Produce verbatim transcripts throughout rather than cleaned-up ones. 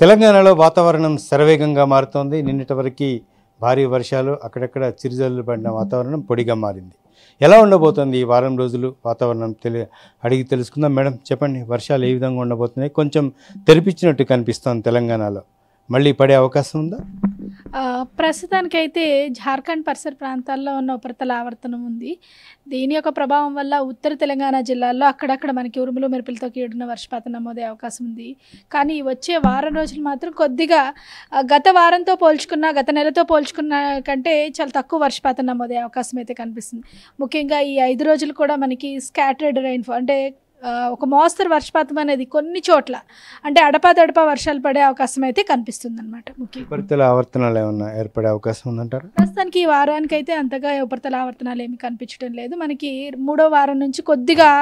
తెలంగాణలో వాతావరణం శరవేగంగా మారుతోంది. నిన్నటి వరకు భారీ వర్షాలు, అక్కడక్కడ చిరుజల్లు పడిన వాతావరణం పొడిగా మారింది. ఎలా ఉండబోతోంది ఈ వారం రోజులు వాతావరణం తెలి అడిగి తెలుసుకుందాం. మేడం చెప్పండి, వర్షాలు ఏ విధంగా ఉండబోతున్నాయి? కొంచెం తెరిపించినట్టు కనిపిస్తోంది తెలంగాణలో. మళ్ళీ పడే అవకాశం ఉందా? ప్రస్తుతానికైతే జార్ఖండ్ పరిసర ప్రాంతాల్లో ఉన్న ఉపరితల ఆవర్తనం ఉంది. దీని యొక్క ప్రభావం వల్ల ఉత్తర తెలంగాణ జిల్లాల్లో అక్కడక్కడ మనకి ఉరుములు మెరుపులతో కూడిన వర్షపాతం నమోదే అవకాశం ఉంది. కానీ వచ్చే వారం రోజులు మాత్రం కొద్దిగా గత వారంతో పోల్చుకున్న గత నెలతో పోల్చుకున్న కంటే చాలా తక్కువ వర్షపాతం నమోదే అవకాశం అయితే కనిపిస్తుంది. ముఖ్యంగా ఈ ఐదు రోజులు కూడా మనకి స్కాటర్డ్ రైన్ఫాల్ అంటే ఒక మోస్తరు వర్షపాతం అనేది కొన్ని చోట్ల అంటే అడపాదడపా వర్షాలు పడే అవకాశం అయితే కనిపిస్తుంది అనమాట. ముఖ్యంగా ఉపరితల ఆవర్తనాలు ఏమన్నా ఏర్పడే అవకాశం ఉందంటారు? ప్రస్తుతానికి ఈ వారానికి అయితే అంతగా ఉపరితల ఆవర్తనాలు ఏమి కనిపించడం లేదు. మనకి మూడో వారం నుంచి కొద్దిగా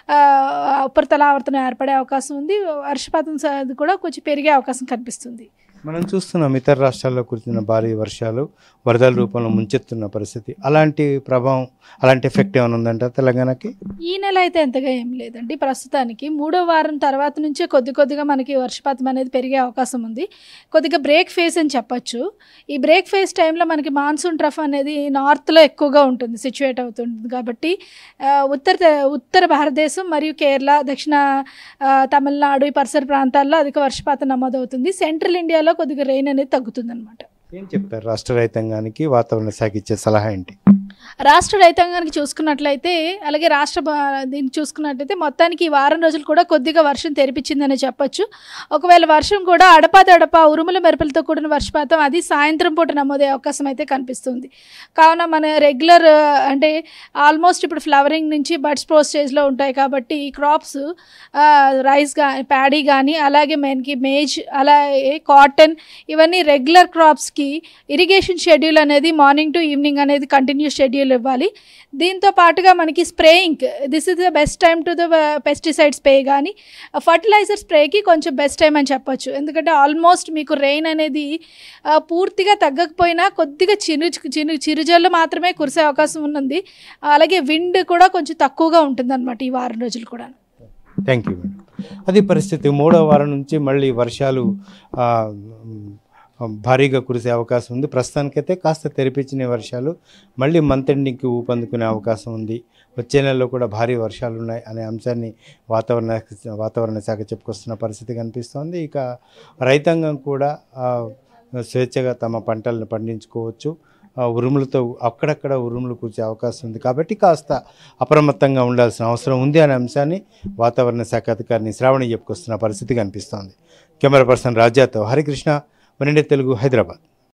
ఉపరితల ఆవర్తనం ఏర్పడే అవకాశం ఉంది. వర్షపాతం కూడా కొంచెం పెరిగే అవకాశం కనిపిస్తుంది. మనం చూస్తున్నాం ఇతర రాష్ట్రాల్లో కురిసిన భారీ వర్షాలు వరదల రూపంలో ముంచెత్తున్న పరిస్థితి. అలాంటి ప్రభావం, అలాంటి ఎఫెక్ట్ ఏమైనా ఉందంట తెలంగాణకి? ఈ నెల అయితే ఎంతగా ఏం లేదండి. ప్రస్తుతానికి మూడో వారం తర్వాత నుంచే కొద్ది కొద్దిగా మనకి వర్షపాతం అనేది పెరిగే అవకాశం ఉంది. కొద్దిగా బ్రేక్ ఫేజ్ అని చెప్పచ్చు. ఈ బ్రేక్ ఫేజ్ టైంలో మనకి మాన్సూన్ ట్రఫ్ అనేది నార్త్లో ఎక్కువగా ఉంటుంది, సిచ్యువేట్ అవుతుంది. కాబట్టి ఉత్తర ఉత్తర భారతదేశం మరియు కేరళ, దక్షిణ తమిళనాడు ఈ పరిసర ప్రాంతాల్లో అధిక వర్షపాతం నమోదవుతుంది. సెంట్రల్ ఇండియాలో కొద్దిగా రెయిన్ అనేది తగ్గుతుంది అనమాట. ఏం చెప్తారు రాష్ట్ర రైతాంగానికి వాతావరణ శాఖ ఇచ్చే సలహా ఏంటి? రాష్ట్ర రైతాంగానికి చూసుకున్నట్లయితే, అలాగే రాష్ట్ర దీనికి చూసుకున్నట్లయితే మొత్తానికి ఈ వారం రోజులు కూడా కొద్దిగా వర్షం తెరిపించిందని చెప్పొచ్చు. ఒకవేళ వర్షం కూడా అడపాదడప ఉరుముల మెరుపులతో కూడిన వర్షపాతం అది సాయంత్రం పూట నమోదే అవకాశం అయితే కనిపిస్తుంది. కావున మన రెగ్యులర్ అంటే ఆల్మోస్ట్ ఇప్పుడు ఫ్లవరింగ్ నుంచి బడ్స్ ప్రో స్టేజ్లో ఉంటాయి కాబట్టి ఈ క్రాప్స్ రైస్ కానీ ప్యాడీ కానీ అలాగే మనకి మేజ్ అలాగే కాటన్ ఇవన్నీ రెగ్యులర్ క్రాప్స్కి ఇరిగేషన్ షెడ్యూల్ అనేది మార్నింగ్ టు ఈవినింగ్ అనేది కంటిన్యూ షెడ్యూల్ ఇవ్వాలి. దీంతో పాటుగా మనకి spraying, this is the best time to the pesticide spray కానీ ఫర్టిలైజర్ స్ప్రేకి కొంచెం బెస్ట్ టైం అని చెప్పొచ్చు. ఎందుకంటే ఆల్మోస్ట్ మీకు రెయిన్ అనేది పూర్తిగా తగ్గకపోయినా కొద్దిగా చిరు చిరు చిరుజల్లు మాత్రమే కురిసే అవకాశం ఉన్నది. అలాగే విండ్ కూడా కొంచెం తక్కువగా ఉంటుంది అనమాట ఈ వారం రోజులు కూడా. Thank you madam. అది పరిస్థితి. మూడో వారం నుంచి మళ్ళీ వర్షాలు భారీగా కురిసే అవకాశం ఉంది. ప్రస్తుతానికైతే కాస్త తెరిపించిన వర్షాలు మళ్ళీ మంత్ ఎండింగ్కి ఊపందుకునే అవకాశం ఉంది. వచ్చే నెలలో కూడా భారీ వర్షాలు ఉన్నాయి అనే అంశాన్ని వాతావరణ వాతావరణ శాఖ చెప్పుకొస్తున్న పరిస్థితి కనిపిస్తోంది. ఇక రైతాంగం కూడా స్వేచ్ఛగా తమ పంటలను పండించుకోవచ్చు. ఉరుములతో అక్కడక్కడ ఉరుములు కూర్చే అవకాశం ఉంది కాబట్టి కాస్త అప్రమత్తంగా ఉండాల్సిన అవసరం ఉంది అనే అంశాన్ని వాతావరణ శాఖ అధికారిని శ్రావణి చెప్పుకొస్తున్న పరిస్థితి కనిపిస్తోంది. కెమెరా పర్సన్ రాజాతో హరికృష్ణ, వన్ ఇండియా తెలుగు, హైదరాబాద్.